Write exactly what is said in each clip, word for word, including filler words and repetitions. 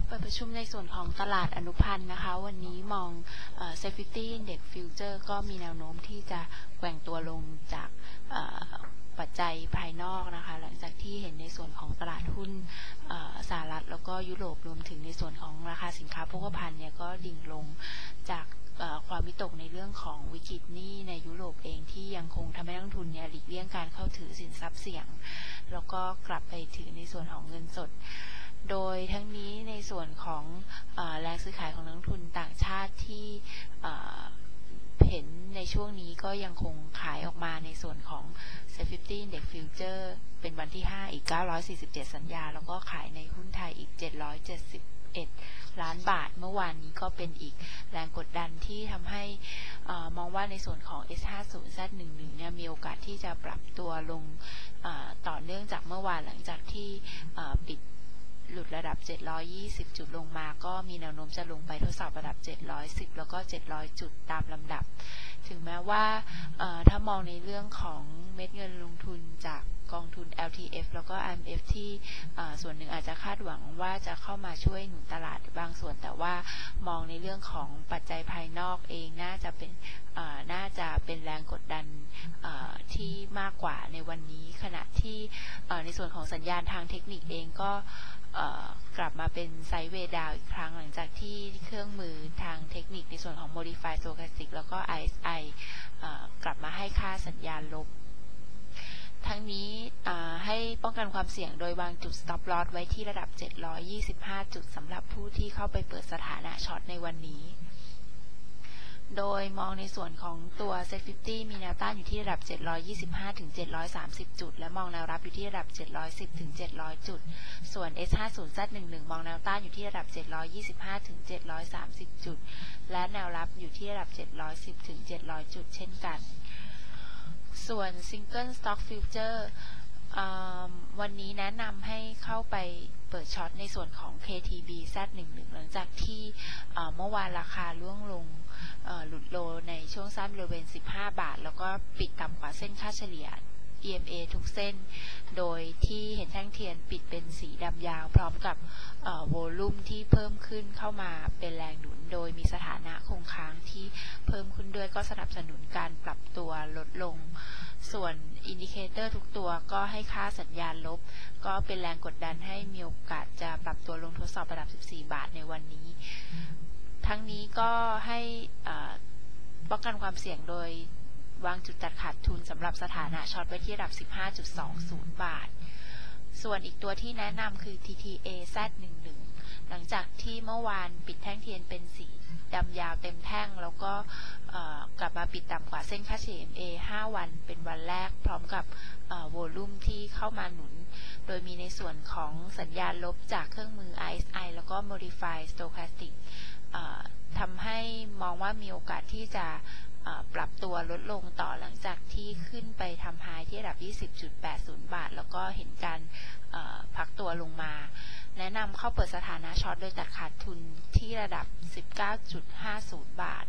เปิดประชุมในส่วนของตลาดอนุพันธ์นะคะวันนี้มองเอ่อ Safety Index Future ก็มีแนวโน้มที่จะแกว่งตัวลงจากปัจจัยภายนอกนะคะหลังจากที่เห็นในส่วนของตลาดหุ้นสหรัฐแล้วก็ยุโรปรวมถึงในส่วนของราคาสินค้าโภคภัณฑ์เนี่ยก็ดิ่งลงจากความวิตกในเรื่องของวิกฤตหนี้ในยุโรปเองที่ยังคงทำให้นักลงทุนเนี่ยหลีกเลี่ยงการเข้าถือสินทรัพย์เสี่ยงแล้วก็กลับไปถือในส่วนของเงินสดโดยทั้งนี้ในส่วนของแรงซื้อขายของนักลงทุนต่างชาติที่เห็นในช่วงนี้ก็ยังคงขายออกมาในส่วนของ Safety Index Future เป็นวันที่ห้าอีกเก้าร้อยสี่สิบเจ็ดสัญญาแล้วก็ขายในหุ้นไทยอีกเจ็ดร้อยเจ็ดสิบเอ็ดล้านบาทเมื่อวานนี้ก็เป็นอีกแรงกดดันที่ทำให้มองว่าในส่วนของ เอส ห้าสิบ แซด สิบเอ็ด เนี่ยมีโอกาสที่จะปรับตัวลงต่อเนื่องจากเมื่อวานหลังจากที่ปิดหลุดระดับเจ็ดร้อยยี่สิบจุดลงมาก็มีแนวโน้มจะลงไปทดสอบระดับเจ็ดร้อยสิบแล้วก็เจ็ดร้อยจุดตามลำดับถึงแม้ว่าถ้ามองในเรื่องของเม็ดเงินลงทุนจากกองทุน แอล ที เอฟ แล้วก็ ไอ เอ็ม เอฟ ที่ส่วนหนึ่งอาจจะคาดหวังว่าจะเข้ามาช่วยหนุนตลาดบางส่วนแต่ว่ามองในเรื่องของปัจจัยภายนอกเองน่าจะเป็นน่าจะเป็นแรงกดดันที่มากกว่าในวันนี้ขณะที่ในส่วนของสัญญาณทางเทคนิคเองก็กลับมาเป็นไซด์เวย์ดาวอีกครั้งหลังจากที่เครื่องมือทางเทคนิคในส่วนของ Modified Stochastic แล้วก็ ไอ เอส ไอ กลับมาให้ค่าสัญญาณลบทั้งนี้ให้ป้องกันความเสี่ยงโดยวางจุด stop loss ไว้ที่ระดับเจ็ดร้อยยี่สิบห้าจุดสำหรับผู้ที่เข้าไปเปิดสถานะช็อตในวันนี้โดยมองในส่วนของตัว เซ็ต ห้าสิบ มีแนวต้านอยู่ที่ระดับเจ็ดร้อยยี่สิบห้าถึงเจ็ดร้อยสามสิบจุดและมองแนวรับอยู่ที่ระดับเจ็ดร้อยสิบถึงเจ็ดร้อยจุดส่วน เอส ห้าสิบ แซด สิบเอ็ด มองแนวต้านอยู่ที่ระดับเจ็ดร้อยยี่สิบห้าถึงเจ็ดร้อยสามสิบจุดและแนวรับอยู่ที่ระดับเจ็ดร้อยสิบถึงเจ็ดร้อยจุดเช่นกันส่วน Single Stock Future วันนี้แนะนำให้เข้าไปเปิดช็อตในส่วนของ เค ที บี แซด สิบเอ็ด หลังจากที่เมื่อวานราคาร่วงลงหลุดโลในช่วงสั้นบริเวณสิบห้าบาทแล้วก็ปิดต่ำกว่าเส้นค่าเฉลี่ย อี เอ็ม เอ ทุกเส้นโดยที่เห็นแท่งเทียนปิดเป็นสีดำยาวพร้อมกับโวลุ่มที่เพิ่มขึ้นเข้ามาเป็นแรงหนุนโดยมีสถานะคงค้างที่เพิ่มขึ้นด้วยก็สนับสนุนการปรับตัวลดลงส่วนอินดิเคเตอร์ทุกตัวก็ให้ค่าสัญญาณลบก็เป็นแรงกดดันให้มีโอกาสจะปรับตัวลงทดสอบระดับสิบสี่บาทในวันนี้ทั้งนี้ก็ให้ป้องกันความเสี่ยงโดยวางจุดตัดขาดทุนสำหรับสถานะช็อตไว้ที่ระดับ สิบห้าจุดสองศูนย์ บาทส่วนอีกตัวที่แนะนำคือ ที ที เอ แซด สิบเอ็ด หลังจากที่เมื่อวานปิดแท่งเทียนเป็นสีดำยาวเต็มแท่งแล้วก็กลับมาปิดต่ำกว่าเส้นค่าเฉลี่ย อี เอ็ม เอ ห้าวันเป็นวันแรกพร้อมกับโวลุ่มที่เข้ามาหนุนโดยมีในส่วนของสัญญาณลบจากเครื่องมือ ไอ เอส ไอ แล้วก็ Modified Stochastic ทำให้มองว่ามีโอกาสที่จะปรับตัวลดลงต่อหลังจากที่ขึ้นไปทำไฮที่ระดับ ยี่สิบจุดแปดศูนย์ บาทแล้วก็เห็นการพักตัวลงมาแนะนำเข้าเปิดสถานะช็อตโดยตัดขาดทุนที่ระดับ สิบเก้าจุดห้าศูนย์ บาท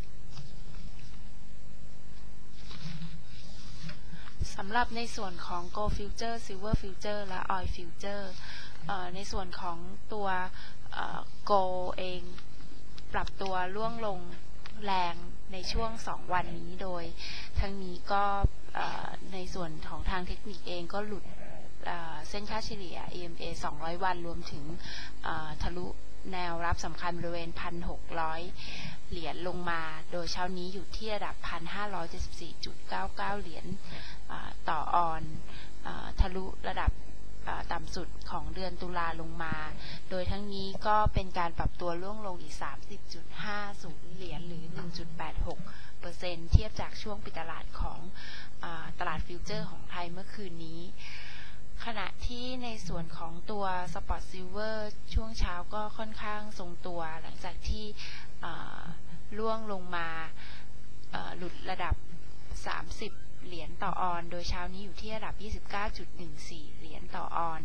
สำหรับในส่วนของ Gold Future Silver Future และ Oil Future ในส่วนของตัว Gold เองปรับตัวร่วงลงแรงในช่วงสองวันนี้โดยทั้งนี้ก็ในส่วนของทางเทคนิคเองก็หลุดเส้นค่าเฉลี่ย อี เอ็ม เอ สองร้อยวันรวมถึงทะลุแนวรับสำคัญบริเวณ หนึ่งพันหกร้อย เหรียญลงมาโดยเช้านี้อยู่ที่ระดับ หนึ่งพันห้าร้อยเจ็ดสิบสี่จุดเก้าเก้า เหรียญต่อออนทะลุระดับต่ำสุดของเดือนตุลาลงมาโดยทั้งนี้ก็เป็นการปรับตัวร่วงลงอีก สามสิบจุดห้าศูนย์ เหรียญหรือ หนึ่งจุดแปดหกเปอร์เซ็นต์ เทียบจากช่วงปิดตลาดของตลาดฟิวเจอร์ของไทยเมื่อคืนนี้ขณะที่ในส่วนของตัว Spot Silver ช่วงเช้าก็ค่อนข้างทรงตัวหลังจากที่ร่วงลงมาหลุดระดับสามสิบเหรียญต่อออนโดยเช้านี้อยู่ที่ระดับ ยี่สิบเก้าจุดหนึ่งสี่ เหรียญต่อออน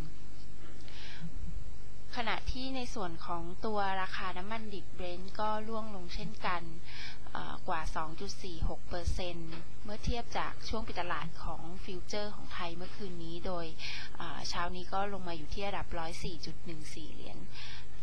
ขณะที่ในส่วนของตัวราคาน้ำมันดิบเบรนท์ก็ร่วงลงเช่นกันกว่า สองจุดสี่หกเปอร์เซ็นต์ เมื่อเทียบจากช่วงปิดตลาดของฟิวเจอร์ของไทยเมื่อคืนนี้โดยเช้านี้ก็ลงมาอยู่ที่ระดับ หนึ่งร้อยสี่จุดหนึ่งสี่ เหรียญ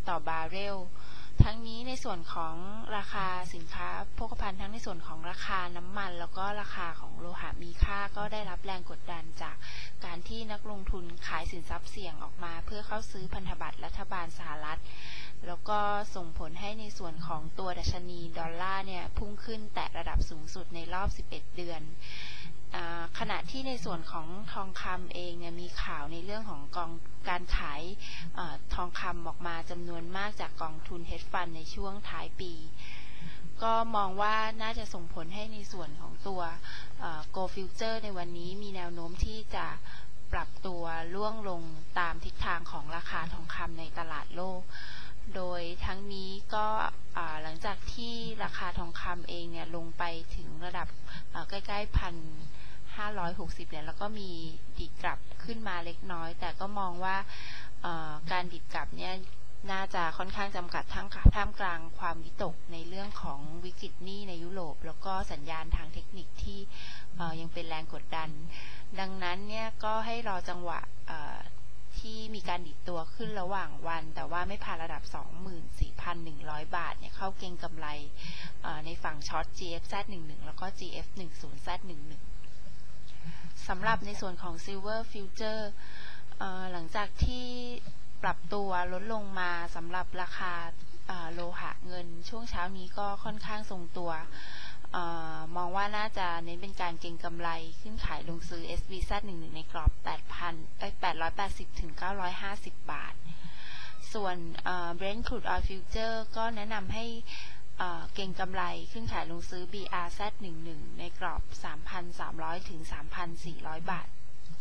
ต่อบาร์เรลทั้งนี้ในส่วนของราคาสินค้าโภคภัณฑ์ทั้งในส่วนของราคาน้ำมันแล้วก็ราคาของโลหะมีค่าก็ได้รับแรงกดดันจากการที่นักลงทุนขายสินทรัพย์เสี่ยงออกมาเพื่อเข้าซื้อพันธบัตรรัฐบาลสหรัฐแล้วก็ส่งผลให้ในส่วนของตัวดัชนีดอลลาร์เนี่ยพุ่งขึ้นแตะระดับสูงสุดในรอบสิบเอ็ดเดือนขณะที่ในส่วนของทองคำเองเนี่ยมีข่าวในเรื่องของกองการขายอทองคำออกมาจำนวนมากจากกองทุน hedge fund ในช่วงท้ายปีก็มองว่าน่าจะส่งผลให้ในส่วนของตัว Gold Future ในวันนี้มีแนวโน้มที่จะปรับตัวล่วงลงตามทิศทางของราคาทองคำในตลาดโลกโดยทั้งนี้ก็หลังจากที่ราคาทองคำเองเนี่ยลงไปถึงระดับใกล้ๆพันห้าร้อยหกสิบเหรียญแล้วก็มีดิดกลับขึ้นมาเล็กน้อยแต่ก็มองว่าการดิดกลับเนี่ยน่าจะค่อนข้างจำกัดทั้งท่ามกลางความวิตกในเรื่องของวิกฤตหนี้ในยุโรปแล้วก็สัญญาณทางเทคนิคที่ยังเป็นแรงกดดันดังนั้นเนี่ยก็ให้รอจังหวะที่มีการดิดตัวขึ้นระหว่างวันแต่ว่าไม่ผ่านระดับ สองหมื่นสี่พันหนึ่งร้อย บาทเนี่ยเข้าเก็งกำไรในฝั่งช็อต จี เอฟ แซด สิบเอ็ด แล้วก็ จี เอฟ สิบ แซด สิบเอ็ด สำหรับในส่วนของ Silver Future หลังจากที่ปรับตัวลดลงมาสำหรับราคาโลหะเงินช่วงเช้านี้ก็ค่อนข้างทรงตัวมองว่าน่าจะเน้นเป็นการเก็งกำไรขึ้นขายลงซื้อ เอส บี แซด สิบเอ็ด ในกรอบ แปดพัน แปดร้อยแปดสิบ ถึง เก้าร้อยห้าสิบ บาทส่วน Brent Crude Oil Future ก็แนะนำให้เก็งกำไรขึ้นขายลงซื้อ บี อาร์ แซด สิบเอ็ด ในกรอบ สามพันสามร้อย ถึง สามพันสี่ร้อย บาท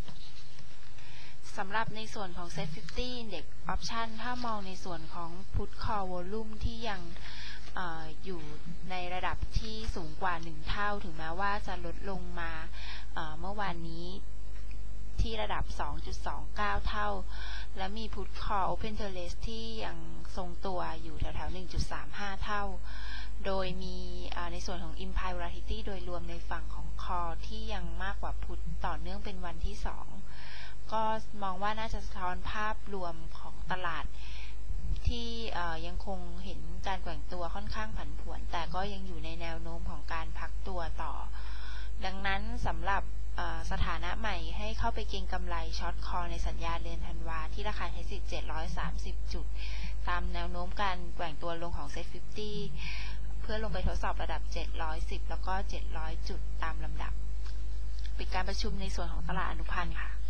สำหรับในส่วนของ เซ็ต ห้าสิบ Index Option ถ้ามองในส่วนของ Put Call Volume ที่ยังอ, อยู่ในระดับที่สูงกว่าหนึ่งเท่าถึงแม้ว่าจะลดลงมาเมื่อวานนี้ที่ระดับ สองจุดสองเก้า เท่าและมี Put Call Open Interest ที่ยังทรงตัวอยู่แถวๆ หนึ่งจุดสามห้า เท่าโดยมีในส่วนของ Implied Volatility โดยรวมในฝั่งของ Call ที่ยังมากกว่า Put ต่อเนื่องเป็นวันที่สองก็มองว่าน่าจะสะท้อนภาพรวมของตลาดที่ยังคงเห็นการแกว่งตัวค่อนข้างผันผวนแต่ก็ยังอยู่ในแนวโน้มของการพักตัวต่อดังนั้นสำหรับสถานะใหม่ให้เข้าไปเก็งกำไรช็อตคอในสัญญาเดือนธันวาที่ราคาเทคนิคเจ็ดร้อยสามสิบจุดตามแนวโน้มการแกว่งตัวลงของ เซ็ต ห้าสิบ เพื่อลงไปทดสอบระดับเจ็ดร้อยสิบแล้วก็เจ็ดร้อยจุดตามลำดับปิดการประชุมในส่วนของตลาดอนุพันธ์ค่ะ